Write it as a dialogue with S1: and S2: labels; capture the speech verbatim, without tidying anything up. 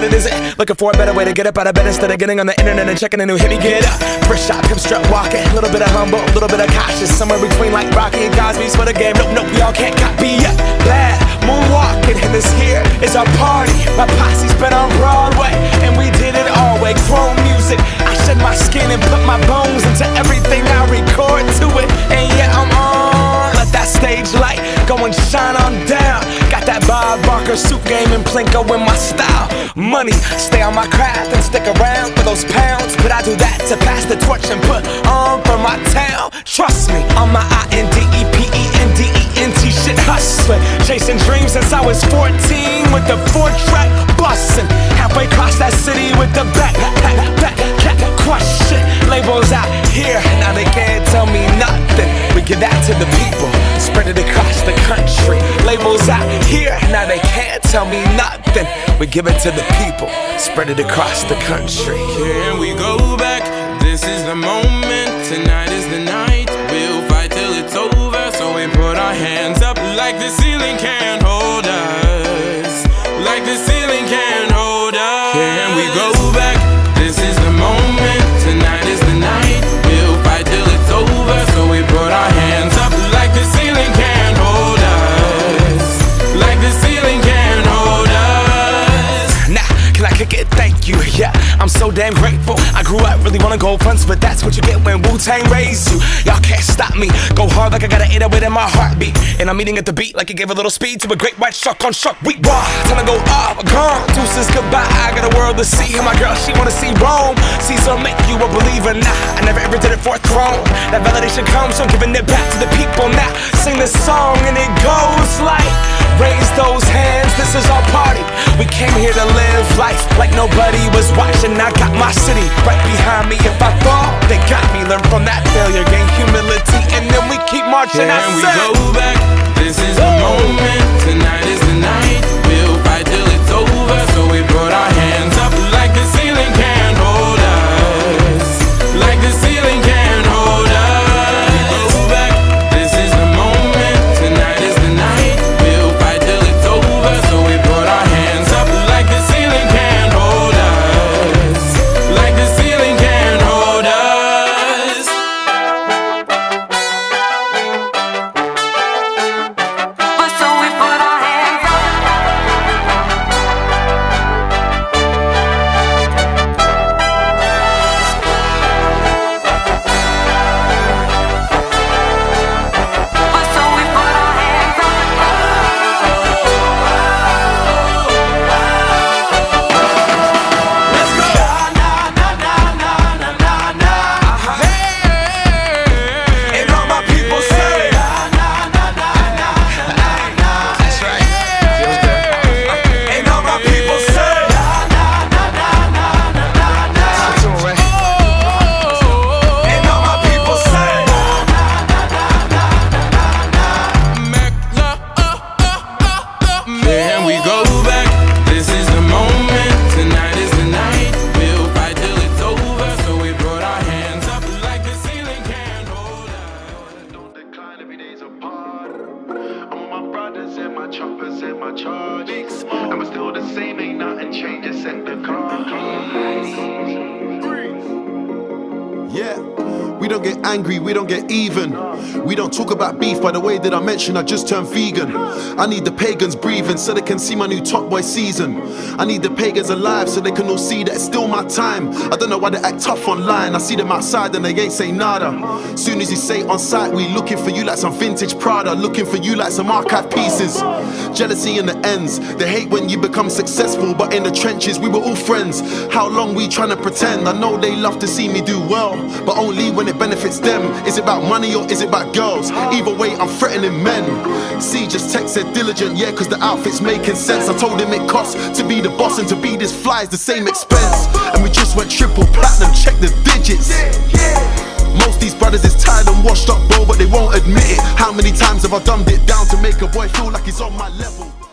S1: what it is. Looking for a better way to get up out of bed instead of getting on the internet and checking a new hit. Me get up, first shot, pimp strut walking. A little bit of humble, a little bit of cautious. Somewhere between like Rocky and Cosby's for the game. Nope, nope, y'all can't copy yet. Glad moonwalking, and this here is our party. My posse's been on Broadway, and we did it all way. Chrome music, I shed my skin and put my bones into everything I record to it. And yeah, I'm on. Let that stage light go and shine on down. Got that Bob Barker suit game and Plinko in my style. Money, stay on my craft and stick around for those pounds. But I do that to pass the torch and put on for my town. Trust me, on my I N D E P E N D E N T shit hustling. Chasing dreams since I was fourteen with the four track bustin'. Halfway across that city with the back, back, back, back, crush shit. Labels out here, now they can't tell me nothing. We give that to the people, spread it across the country. Labels out here, now they can't tell me nothing. We give it to the people, spread it across the country.
S2: Here we go back, this is the moment. Tonight is the night, we'll fight till it's over. So we put our hands up like the ceiling can't hold us. Like the ceiling can't hold us. Here we go back, this is the moment. Tonight is the night, we'll fight till it's over. So we put our hands up like the ceiling can't hold us. Like the ceiling can't hold us.
S1: Nah, can I kick it? Thank you, yeah, I'm so damn grateful. I grew up really wanna go fronts, but that's what you get when Wu-Tang raised you. Y'all can't stop me, go hard like I got an eight oh eight in my heartbeat. And I'm eating at the beat like it gave a little speed to a great white shark on shark week. Raw, time to go up, gone, deuces goodbye. I got a world to see, and my girl, she wanna see Rome. Caesar make you a believer, nah, I never ever did it for a throne. That validation comes from giving it back to the people. Now, sing this song and it goes like, raise those hands, this is our party. We came here to live life like nobody was watching. I got my city right behind me. If I fall, they got me. Learn from that failure, gain humility, and then we keep marching.
S2: Can we go back? This is the moment. Tonight is the night. We'll fight till it's over. So we put our hands up like the ceiling can't hold us. Like the ceiling can't hold us. We go back. This is the moment. Tonight is the night. We'll fight till it's over. So we put our hands up like the ceiling can't hold us. Like the ceiling can't hold us.
S3: But so we put our hands up. But so we put our hands up.
S1: Let's go. And all my people say, that's right. And all my people say, and all my people say,
S2: Can we go back? This is the moment. Tonight is the night. We'll fight till it's over. So we put our hands up like the ceiling can't hold us.
S4: Don't decline, every day's a part. I'm with my brothers and my choppers and my charges. And we're still the same, ain't nothing changed, just sent the car.
S5: Yeah, we don't get angry, we don't get even. We don't talk about beef. By the way that I mentioned, I just turned vegan. I need the pagans breathing so they can see my new Top Boy season. I need the pagans alive so they can all see that it's still my time. I don't know why they act tough online. I see them outside and they ain't say nada. Soon as you say on site, we looking for you like some vintage Prada. Looking for you like some archive pieces. Jealousy in the ends. They hate when you become successful, but in the trenches we were all friends. How long we trying to pretend? I know they love to see me do well, but only when it benefits them. Is it about money or is it about girls? Either way, I'm threatening men. C just text said diligent, yeah, cause the outfit's making sense. I told him it costs to be the boss, and to be this fly is the same expense. And we just went triple platinum, check the digits. Most these brothers is tired and washed up, bro, but they won't admit it. How many times have I dumbed it down to make a boy feel like he's on my level?